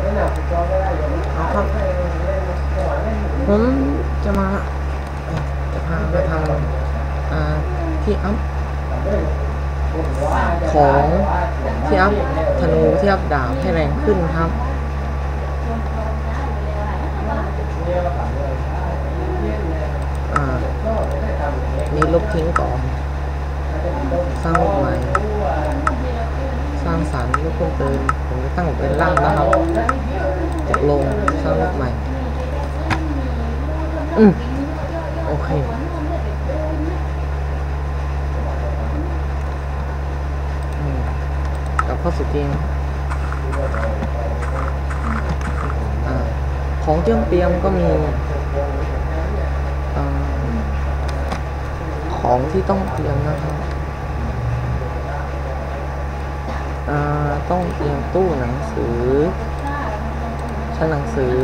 เอาครับผมจะพาไปทำที่อัพของที่อัพธนูที่อัพดาบให้แรงขึ้นครับนี่ลบทิ้งก่อนสร้างรูปใหม่สร้างสรรค์รูปเพิ่มเติมผมจะตั้งเป็นร่างนะครับตกลงสร้างรูปใหม่โอเคกลับเข้าสู่เกมของเตรียมก็มีของที่ต้องเตรียมนะครับต้องเตรียมตู้หนังสือชั้นหนังสือ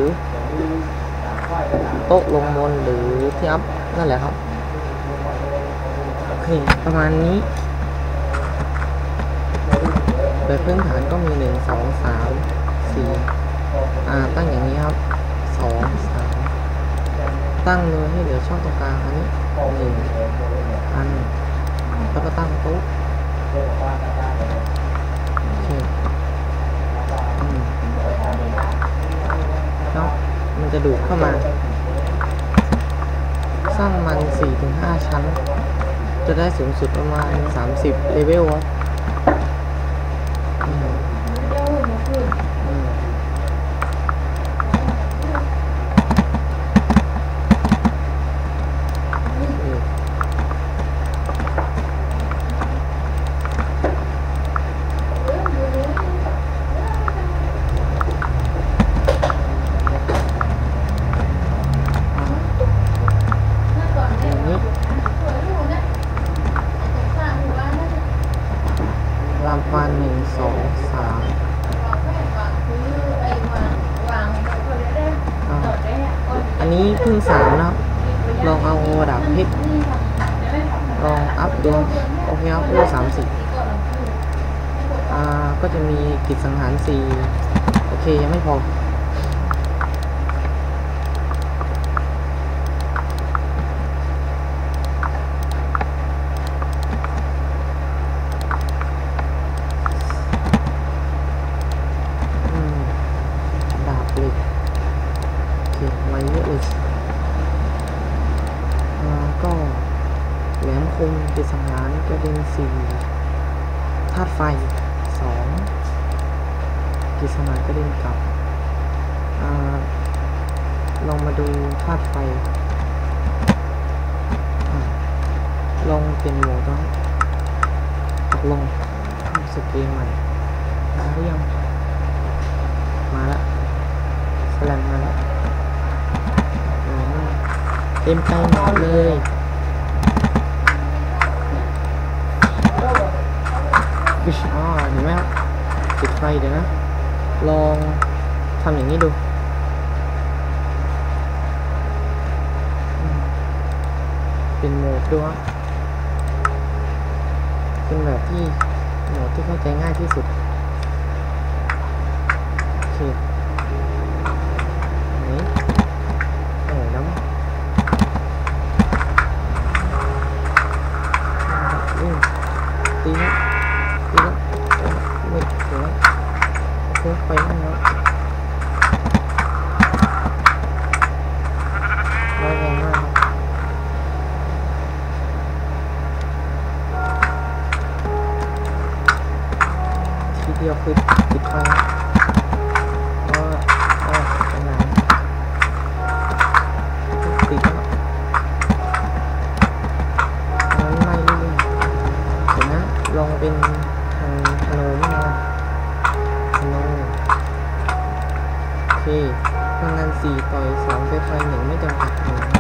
โต๊ะลงมนหรือที่อัพนั่นแหละครับโอเคประมาณนี้โดยพื้นฐานก็มี1 2 3 4ตั้งอย่างนี้ครับ2 3ตั้งมือให้เหลือช่องตรงกลางอันนี้1 อันแล้วก็ตั้งโต๊ะโอเคแล้วมันจะดูดเข้ามาสร้างมัน 4-5 ชั้นจะได้สูงสุดประมาณ30เลเวลครับวัน1 2 3อันนี้เพิ่ง3นะครับลองเอาดาบเพชรลองอัพดูโอเคครับเพิ่ง30ก็จะมีกิจสังหาร4โอเคยังไม่พอมาเยอะเลยก็แหลมคมกิจสังหารกระเด็น4ธาตุไฟ2กิจสังหารกระเด็นกลับลองมาดูธาตุไฟลองเป็นโหมดแล้วตกลงสเกมใหม่มาหรือยังมาแล้วแสลมมาแล้วเต็มไปหมดเลยเห็นไหมครับติดไฟเดี๋ยวนะลองทำอย่างนี้ดูเป็นโหมดด้วยเป็นแบบที่โหมดที่เข้าใจง่ายที่สุดโอเคนี่แล้วตีแล้วไม่เสียโอเคไปแล้วร้ายแรงมากทีเดียวคือติดไฟไปไหนติดแล้วไม่เรื่อยๆเดี๋ยวนะลองเป็นธนูนี่นะธนูโอเคพลังงาน4 ต่อย 2 ไฟ1ไม่จำกัด